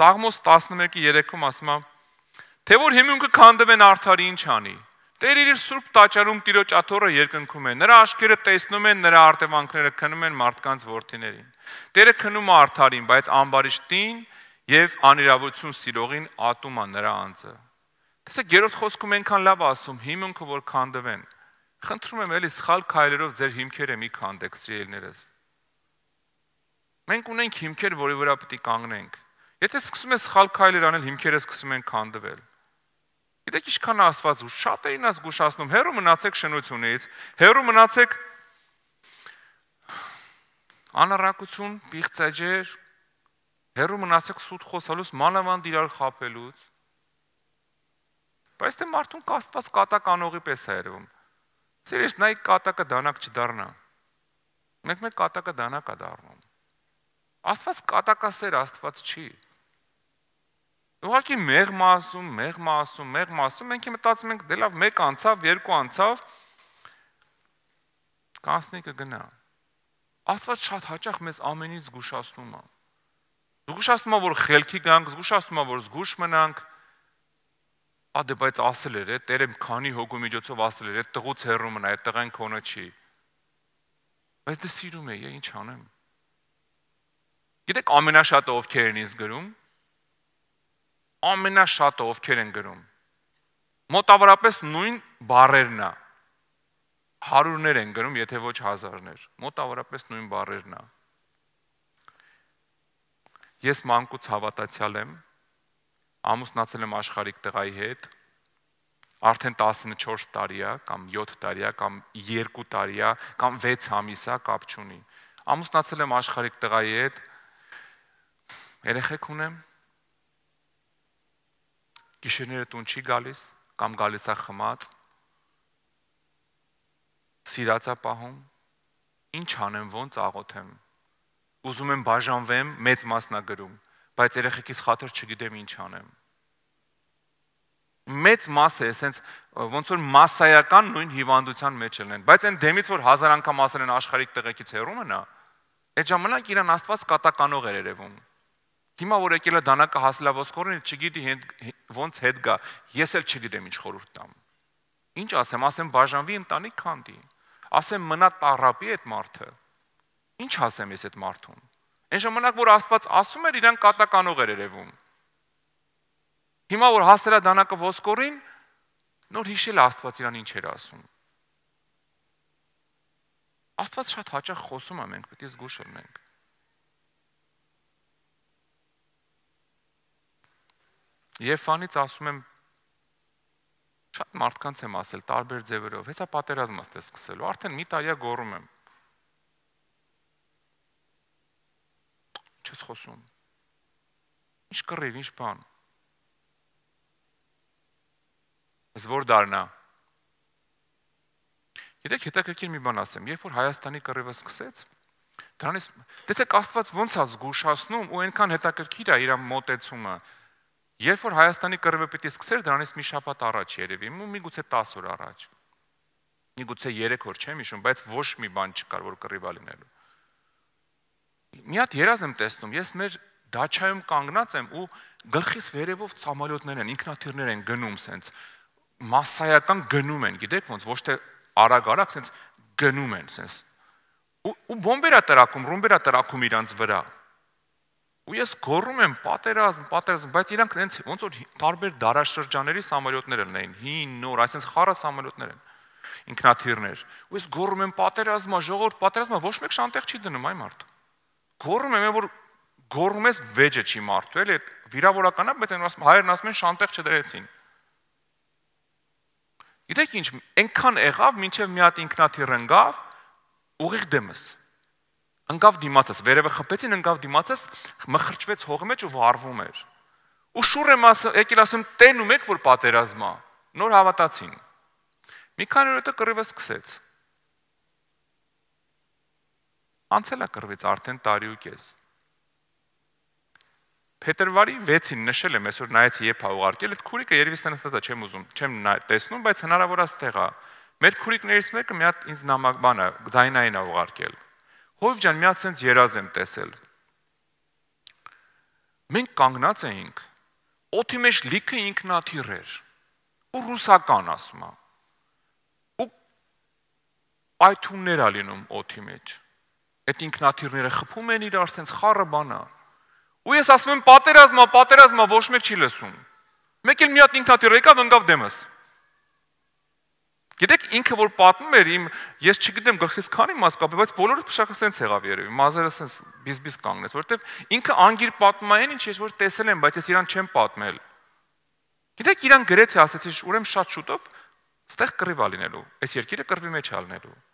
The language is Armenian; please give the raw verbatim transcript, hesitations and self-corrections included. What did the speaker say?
Սաղմոս տասնմեկի երեքում ասում է. Թե որ հիմունքը քանդվեն արդարի ինչ անի։ Տերը իր սուրբ տաճարում Տիրոջ աթոռը երկնքում է։ Նրա աշկերը տեսնում են, նրա արտևանքները քնում են մարդկանց որդիներին։ Տերը քնում է արդարին, բայց ամբարիշտին եւ անիրավություն սիրողին ատում է նրա անձը։ Տեսեք, երրորդ խոսքում այնքան լավ ասում, հիմունքը որ քանդվեն։ Խնդրում եմ էլի սխալ քայլերով ձեր հիմքերը մի քանդեք, սիրելիներս։ Մենք ունենք հիմքեր, որի վրա պետք է կանգնենք։ Եթե սկսում ես սխալ քայլեր անել, հիմքերը սկսում են քանդվել։ Գիտեք ինչքան Աստված ու շատերին է զգուշացնում, հեռու մնացեք շնությունից, հեռու մնացեք անառակություն, պիղծեջեր, հեռու մնացեք սուտ խոսալուց, մանավանդ իրար խաբելուց։ Բայց դե մարդուն Աստված կատակ անողի պես է երևում։ Սիրես, նա կատակը դանակ չդառնա։ Մենք մեկ կատակը դանակ է դառնում։ Աստված կատակասեր Աստված չի։ Ուղղակի մեղմ ասում, մեղմ ասում, մեղմ ասում, մենք մտածում ենք, դե լավ, մեկ անցավ, երկու անցավ, կանցնի կգնա։ Աստված շատ հաճախ մեզ ամենից զգուշացնում է։ Զգուշացնում է, որ խելքի գանք, զգուշացնում է, որ զգուշ մնանք։ Ադե բայց ասել էր, Տերը քանի հոգու միջոցով ասել էր, այդ տղուց հեռու մնա, այդ տղան քոնը չի։ Բայց դե սիրում է, ինչ անեմ։ Գիտեք ամենաշատը ովքեր են ինձ գրում։ Ամենաշատը ովքեր են գրում։ Մոտավորապես նույն բառերն է։ Հարյուրներ են գրում, եթե ոչ հազարներ։ Մոտավորապես նույն բառերն է։ Ես մանկուց հավատացյալ եմ, ամուսնացել եմ աշխարհիկ տղայի հետ, արդեն տասնչորս տարի է, կամ յոթ տարի է, կամ երկու տարի է, կամ վեց ամիս է, կապ չունի։ Ամուսնացել եմ աշխարհիկ տղայի հետ, երեխեք ունեմ, գիշերները տուն չի գալիս, կամ գալիս է խմած, սիրած է պահում, ինչ անեմ, ոնց աղոթեմ, ուզում եմ բաժանվեմ, մեծ մասնագրում, բայց երեխեքիս խաթր չգիտեմ ինչ անեմ։ Մեծ մասը էսենց ոնց որ մասսայական նույն հիվանդության մեջ են, բայց այն դեմից որ հազար անգամ ասել են աշխարհիկ տղեկից հեռու մնա, այդ ժամանակ իրան Աստված կատականող էր երևում։ Հիմա որ եկել է դանակը հասել է ոսկորին, չգիտի ոնց հետ գա, ես էլ չգիտեմ ինչ խորհուրդ տամ։ Ինչ ասեմ, ասեմ բաժանվի ընտանիք քանդի, ասեմ մնա տառապի այդ մարդը։ Ինչ ասեմ ես այդ մարդուն։ Այն ժամանակ որ Աստված ասում էր, իրան կատականող էր երևում։ Հիմա որ հասել է դանակը ոսկորին, նոր հիշել է Աստված իրան ինչ էր ասում։ Աստված շատ հաճախ խոսում է, մենք պետք է զգուշ լինենք։ Եվանից ասում եմ, շատ մարդկանց եմ ասել, տարբեր ձևերով, հեսա պատերազմ է սկսելու, արդեն մի տարի գոռում եմ։ Չես խոսում։ Ինչ կռիվ, ինչ բան։ Ես որ դառնա։ Գիտեք, հետաքրքիր մի բան ասեմ, երբ որ Հայաստանի կռիվը սկսեց, դրանից տեսեք Աստված ոնց է զգուշացնում ու այնքան հետաքրքիր է իր մոտեցումը։ Երբ որ Հայաստանի կռիվը պիտի սկսեր, դրանից մի շաբաթ առաջ երևի, ու միգուցե տասը օր առաջ։ Միգուցե երեք օր չեմ հիշում, բայց ոչ մի բան չկար, որ կռիվա լինելու։ Մի հատ երազ եմ տեսնում, ես մեր դաչայում կանգնած եմ ու գլխիս վերևով ծամալյոտներ են, ինքնաթիռներ են գնում սենց, մասսայական գնում են, գիտեք ոնց, ոչ թե արագ-արագ սենց գնում են սենց։ Ու բոմբեր է տրակում, ռումբեր է տրակում իրանց վրա։ Ու ես գոռում եմ պատերազմ, պատերազմ, բայց իրանք նենց ոնց որ տարբեր դարաշրջանների սամոլյոտներ են, հին, նոր, այսինքն խառը սամոլյոտներ են, ինքնաթիռներ։ Ու ես գոռում եմ պատերազմա, ժողովուրդ, պատերազմա, ոչ մեկ շանտեղ չի դնում այ մարդ։ Գոռում եմ, որ գոռում ես վեճը չի մարդու, էլի վիրավորական է, բայց հայերն ասում են շանտեղ չդրեցին։ Գիտեք ինչ, այնքան եղավ, մինչև մի հատ ինքնաթիռ ընկավ, ուղիղ դեմս։ Ընկավ դիմացս, վերևը խփեցին, ընկավ դիմացս, մխրճվեց հողի մեջ ու վառվում էր։ Ու շուռ եմ ասում, եկել ասում, տենում եք, որ պատերազմա, նոր հավատացին։ Մի քանի օր հետո կռիվը սկսեց։ Անցել է կռվից արդեն տարի ու կես։ Փետրվարի վեցին նշել եմ, այսօր նայեցի երբ ա ուղարկել, այդ քուրիկը երևի ստենստացա չեմ ուզում, չեմ տեսնում, բայց հնարավոր է ստեղ է։ Մեր քուրիկներից մեկը մի հատ ինձ նամակ բան է, ձայնային է ուղարկել։ Հովիվ ջան, մի հատ սենց երազ եմ տեսել։ Մենք կանգնած էինք, օդի մեջ լիքը ինքնաթիռ էր, ու ռուսական ասում է, ու պայթուններ ա լինում օդի մեջ, այդ ինքնաթիռները խփում են իրար, սենց խառը բան ա, ու ես ասում եմ պատերազմա, պատերազմա, ոչ մեկ չի լսում, մեկ էլ մի հատ ինքնաթիռ եկավ, ընկավ դեմս, գիտեք ինքը որ պատմում էր իմ, ես չգիտեմ գլխիս քանի մաս կապի, բայց բոլորը փշակը սենց եղավ երևի, մազերը սենց բիզ-բիզ կանգնեց, որովհետև ինքը անգիր պատմում այն ինչ ես որ տեսել եմ, բայց ես իրան չեմ պատմել։ Գիտեք իրան գրեց է ասեցի, ուրեմն շատ շուտով ստեղ կռիվ ա լինելու, այս երկիրը կռվի մեջ ա լինելու։